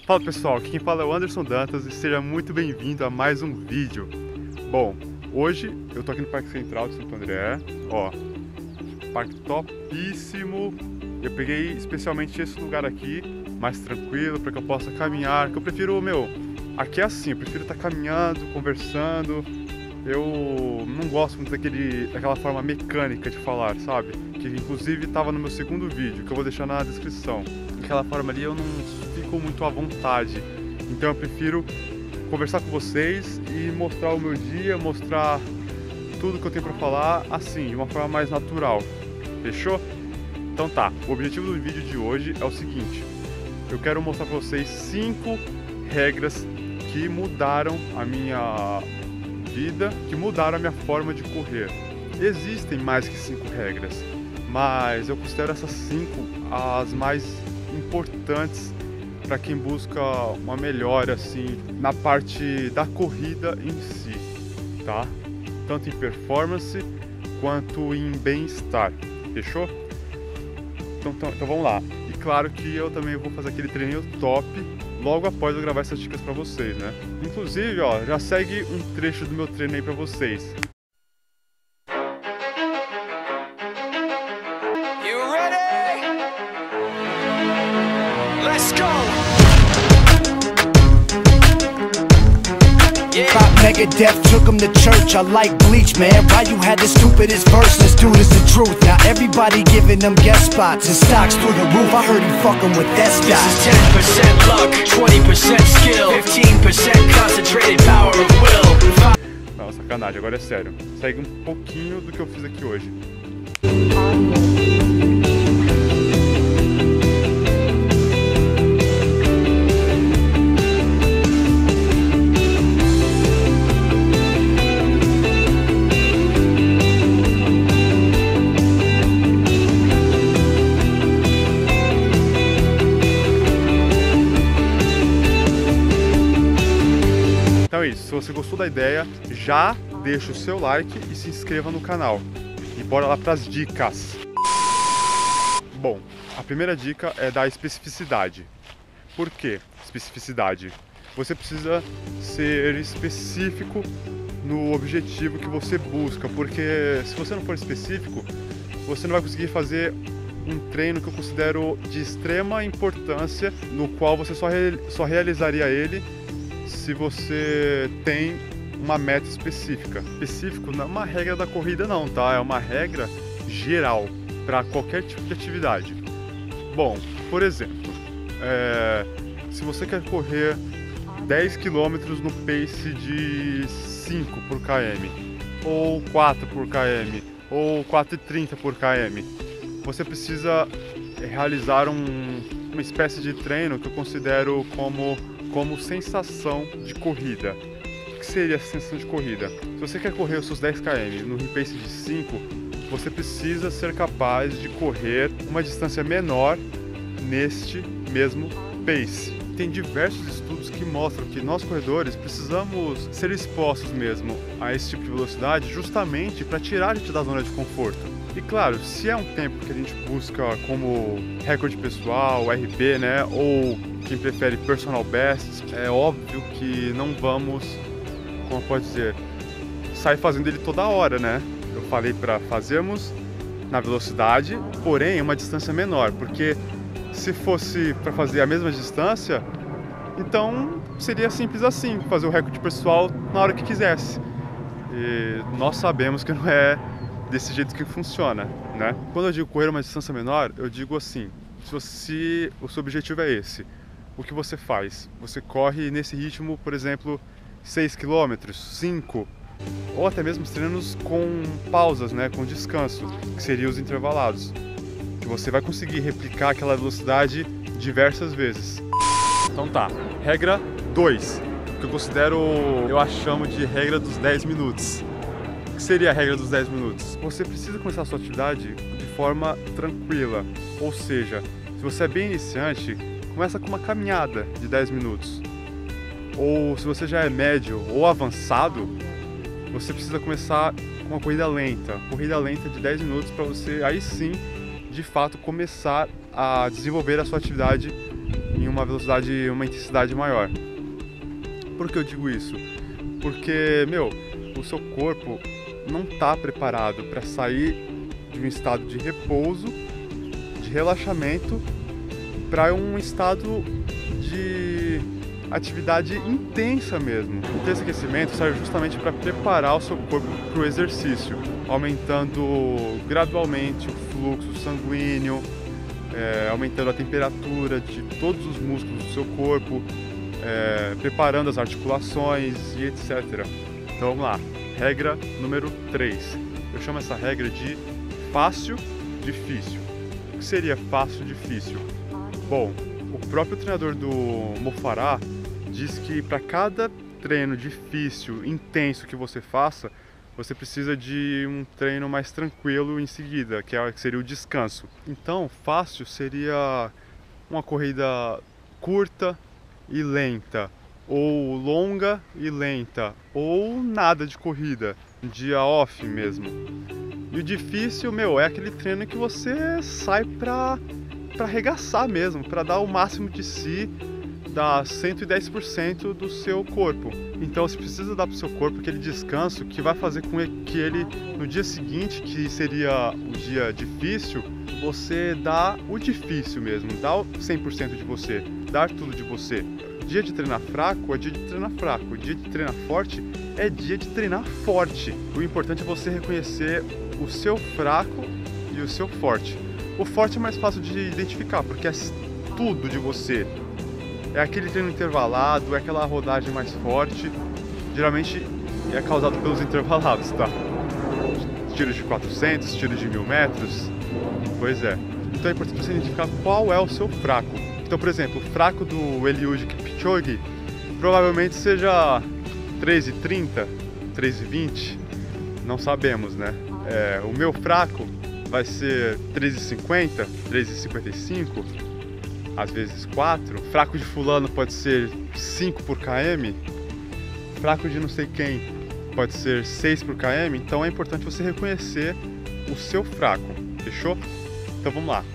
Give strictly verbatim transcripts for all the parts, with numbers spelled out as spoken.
Fala pessoal, aqui quem fala é o Anderson Dantas e seja muito bem-vindo a mais um vídeo. Bom, hoje eu tô aqui no Parque Central de Santo André, ó, parque topíssimo. Eu peguei especialmente esse lugar aqui, mais tranquilo, para que eu possa caminhar, que eu prefiro, meu, aqui é assim, eu prefiro estar caminhando, conversando. Eu não gosto muito daquele, daquela forma mecânica de falar, sabe? Que inclusive estava no meu segundo vídeo, que eu vou deixar na descrição. Aquela forma ali eu não fico muito à vontade, então eu prefiro conversar com vocês e mostrar o meu dia, mostrar tudo que eu tenho para falar assim, de uma forma mais natural. Fechou? Então tá, o objetivo do vídeo de hoje é o seguinte: eu quero mostrar para vocês cinco regras que mudaram a minha vida, que mudaram a minha forma de correr. Existem mais que cinco regras, mas eu considero essas cinco as mais importantes para quem busca uma melhora assim na parte da corrida em si, tá? Tanto em performance quanto em bem-estar. Fechou? Então, então, então vamos lá. E claro que eu também vou fazer aquele treininho top logo após eu gravar essas dicas para vocês, né? Inclusive, ó, já segue um trecho do meu treino aí para vocês. You ready? Let's go. Yeah. Pop Megadeth took him to church. I like Bleach, man. Why you had the stupidest verse? This dude is the truth. Now everybody giving them guest spots and stocks through the roof. I heard he fucking with that stock. This is ten percent luck, twenty percent skill, fifteen percent concentrated power of will. Não, sacanagem, agora é sério. Segue um pouquinho do que eu fiz aqui hoje. Então é isso, se você gostou da ideia, já deixa o seu like e se inscreva no canal. E bora lá para as dicas. Bom, a primeira dica é da especificidade. Por quê? Especificidade. Você precisa ser específico no objetivo que você busca, porque se você não for específico, você não vai conseguir fazer um treino que eu considero de extrema importância, no qual você só, re só realizaria ele se você tem uma meta específica. Específico não é uma regra da corrida não, tá? É uma regra geral para qualquer tipo de atividade. Bom, por exemplo, é, se você quer correr dez quilômetros no pace de cinco por quilômetro, ou quatro por quilômetro, ou quatro e trinta por quilômetro, você precisa realizar um, uma espécie de treino que eu considero como como sensação de corrida. O que seria a sensação de corrida? Se você quer correr os seus dez quilômetros no pace de cinco, você precisa ser capaz de correr uma distância menor neste mesmo pace. Tem diversos estudos que mostram que nós corredores precisamos ser expostos mesmo a esse tipo de velocidade justamente para tirar a gente da zona de conforto. E claro, se é um tempo que a gente busca como recorde pessoal, R P, né, ou quem prefere personal best, é óbvio que não vamos, como pode dizer, sair fazendo ele toda hora, né? Eu falei para fazermos na velocidade, porém uma distância menor, porque se fosse para fazer a mesma distância, então seria simples assim, fazer o recorde pessoal na hora que quisesse. E nós sabemos que não é desse jeito que funciona, né? Quando eu digo correr uma distância menor, eu digo assim: se você, o seu objetivo é esse, o que você faz? Você corre nesse ritmo, por exemplo, seis quilômetros, cinco, ou até mesmo os treinos com pausas, né, com descanso, que seriam os intervalados, que você vai conseguir replicar aquela velocidade diversas vezes. Então tá, regra dois, que eu considero, eu chamo de regra dos dez minutos. O que seria a regra dos dez minutos? Você precisa começar a sua atividade de forma tranquila, ou seja, se você é bem iniciante, começa com uma caminhada de dez minutos. Ou se você já é médio ou avançado, você precisa começar com uma corrida lenta. Corrida lenta de dez minutos para você aí sim, de fato, começar a desenvolver a sua atividade em uma velocidade, uma intensidade maior. Por que eu digo isso? Porque, meu, o seu corpo não está preparado para sair de um estado de repouso, de relaxamento, para um estado de atividade intensa mesmo. O aquecimento serve justamente para preparar o seu corpo para o exercício, aumentando gradualmente o fluxo sanguíneo, é, aumentando a temperatura de todos os músculos do seu corpo, é, preparando as articulações e etcétera. Então vamos lá, regra número três. Eu chamo essa regra de fácil, difícil. O que seria fácil, difícil? Bom, o próprio treinador do Mo Farah diz que para cada treino difícil, intenso que você faça, você precisa de um treino mais tranquilo em seguida, que seria o descanso. Então, fácil seria uma corrida curta e lenta, ou longa e lenta, ou nada de corrida, um dia off mesmo. E o difícil, meu, é aquele treino que você sai pra, pra arregaçar mesmo, pra dar o máximo de si, dar cento e dez por cento do seu corpo. Então você precisa dar pro seu corpo aquele descanso que vai fazer com que ele, no dia seguinte, que seria o dia difícil, você dá o difícil mesmo, dá o cem por cento de você, dar tudo de você. Dia de treinar fraco é dia de treinar fraco, dia de treinar forte é dia de treinar forte. O importante é você reconhecer o seu fraco e o seu forte. O forte é mais fácil de identificar, porque é tudo de você. É aquele treino intervalado, é aquela rodagem mais forte. Geralmente é causado pelos intervalados, tá? Tiros de quatrocentos, tiros de mil metros. Pois é. Então é importante você identificar qual é o seu fraco. Então, por exemplo, o fraco do Eliud Kipchoge provavelmente seja três e trinta, três e vinte, não sabemos, né? É, o meu fraco vai ser três e cinquenta, três e cinquenta e cinco, às vezes quatro. Fraco de fulano pode ser cinco por km, fraco de não sei quem pode ser seis por km, então é importante você reconhecer o seu fraco, fechou? Então vamos lá.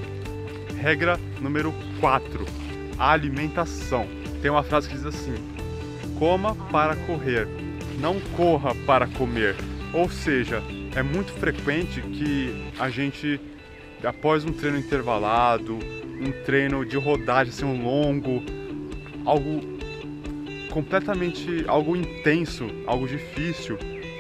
Regra número quatro, a alimentação. Tem uma frase que diz assim: coma para correr, não corra para comer. Ou seja, é muito frequente que a gente, após um treino intervalado, um treino de rodagem assim, um longo, algo completamente, algo intenso, algo difícil,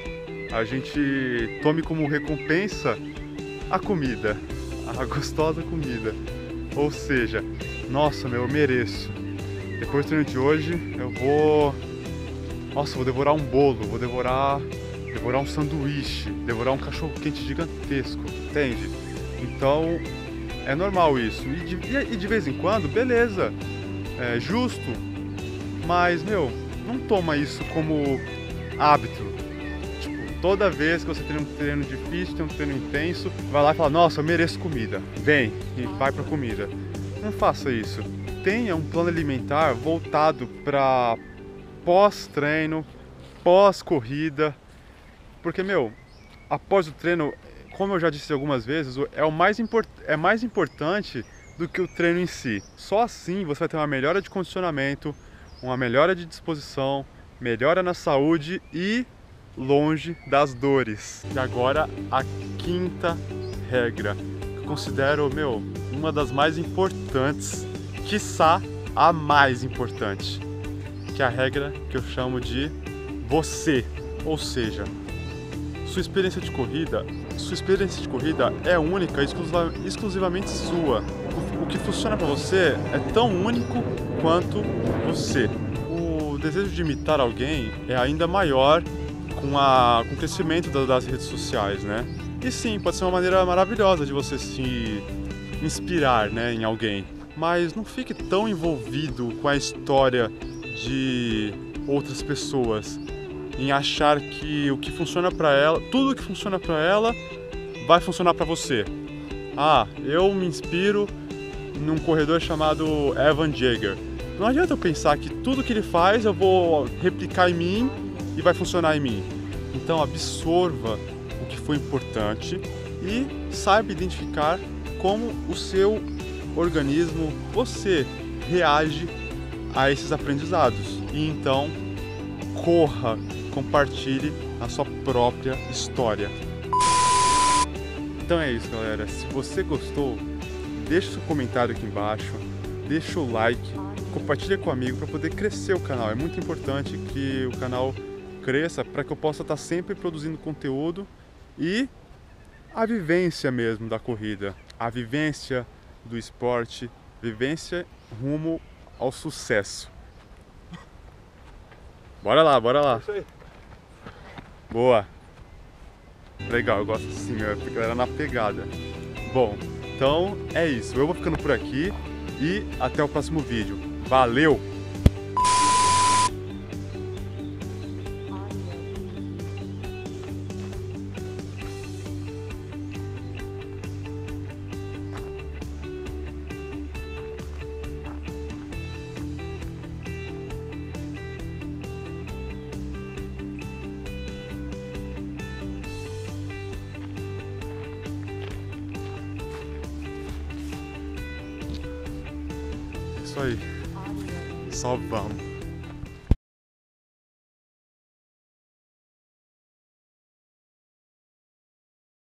a gente tome como recompensa a comida, a gostosa comida. Ou seja, nossa, meu, eu mereço. Depois do treino de hoje, eu vou... Nossa, vou devorar um bolo, vou devorar, devorar um sanduíche, devorar um cachorro-quente gigantesco, entende? Então, é normal isso. E de, e de vez em quando, beleza, é justo. Mas, meu, não toma isso como hábito. Toda vez que você tem um treino difícil, tem um treino intenso, vai lá e fala, nossa, eu mereço comida. Vem e vai pra comida. Não faça isso. Tenha um plano alimentar voltado para pós-treino, pós-corrida. Porque, meu, após o treino, como eu já disse algumas vezes, é, o mais import... é mais importante do que o treino em si. Só assim você vai ter uma melhora de condicionamento, uma melhora de disposição, melhora na saúde e longe das dores. E agora a quinta regra, que eu considero, meu, uma das mais importantes, quiçá a mais importante, que é a regra que eu chamo de você. Ou seja, sua experiência de corrida, sua experiência de corrida é única, exclusiva, exclusivamente sua. O, o que funciona para você é tão único quanto você. O desejo de imitar alguém é ainda maior Com, a, com o crescimento das redes sociais, né? E sim, pode ser uma maneira maravilhosa de você se inspirar, né, em alguém. Mas não fique tão envolvido com a história de outras pessoas, em achar que o que funciona para ela, tudo que funciona para ela, vai funcionar para você. Ah, eu me inspiro num corredor chamado Evan Jaeger. Não adianta eu pensar que tudo que ele faz eu vou replicar em mim e vai funcionar em mim. Então absorva o que foi importante e saiba identificar como o seu organismo, você, reage a esses aprendizados. E então, corra, compartilhe a sua própria história. Então é isso, galera. Se você gostou, deixa seu comentário aqui embaixo, deixa o like, compartilha com o amigo para poder crescer o canal. É muito importante que o canal cresça para que eu possa estar sempre produzindo conteúdo e a vivência mesmo da corrida, a vivência do esporte, vivência rumo ao sucesso. Bora lá, bora lá. Boa. Legal, eu gosto assim, porque ela era na pegada. Bom, então é isso. Eu vou ficando por aqui e até o próximo vídeo. Valeu! Isso aí. Só vamos.